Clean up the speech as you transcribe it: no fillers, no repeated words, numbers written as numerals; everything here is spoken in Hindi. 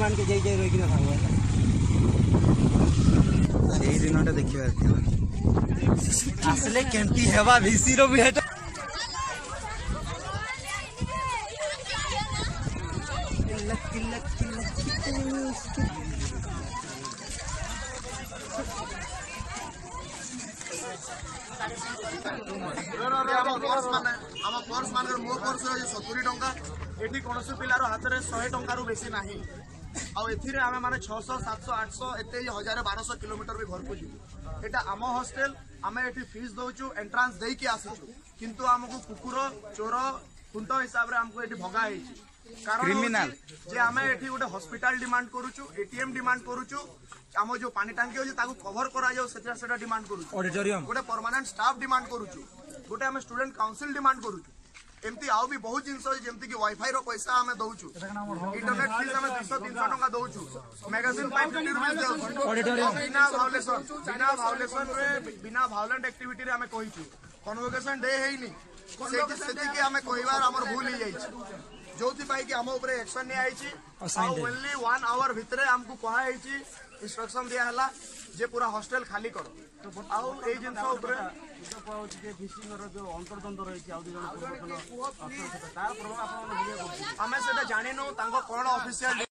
मान के जाई रही ना भागो से दिनटा देखिबा आसले केमती हेबा भिसी रो भी हेटा पर्स मान मो पर्स 70 टंका एठी कोनोसी पिलारो हाथ रे 100 टंका रु बेसी नाही आ एथिरे आमे माने 600 700 800 एते 1000 1200 किलोमीटर भी घर को जीवु एटा आम हॉस्टल आमे एठी फीस दोचु एंट्रांस देई के आसीचु किंतु हमकु कुकुर चोर खुंट हिसाब रे हमकु एठी भगा हेची कारण क्रिमिनल जे आमे एठी गोटे हॉस्पिटल डिमांड करूचु एटीएम डिमांड करूचु आम जो पानी टांकी होची ताकू कवर करा जाऊ सेटा डिमांड करूचु ऑडिटोरियम गोटे परमानेंट स्टाफ डिमांड करूचु गोटे आमे स्टूडेंट काउंसिल डिमांड करूचु एमती आउ भी बहुत जिनस जेमती कि वाईफाई रो पैसा हमें दउचु इंटरनेट फीस हमें 200 300 टका दउचु मैगजीन 550 रुपीस दउचु ऑडिटोरियम बिना वायलेशन रे बिना वायलेंट एक्टिविटी रे हमें कहिचु कन्वोकेशन डे हेइनी सेति के हमें कहिबार हमर भूल ही जाइछि जोथि पाई कि हम ऊपर एक्शन नै आइछि ओनली 1 आवर भितरे हमकु कहा हेइछि इंस्ट्रक्शन दिया हला जे पूरा हॉस्टल खाली करो आउ ए जिनस ऊपर जो अंतर्द्वंद रही आम से जानिनु कौन ऑफिशियल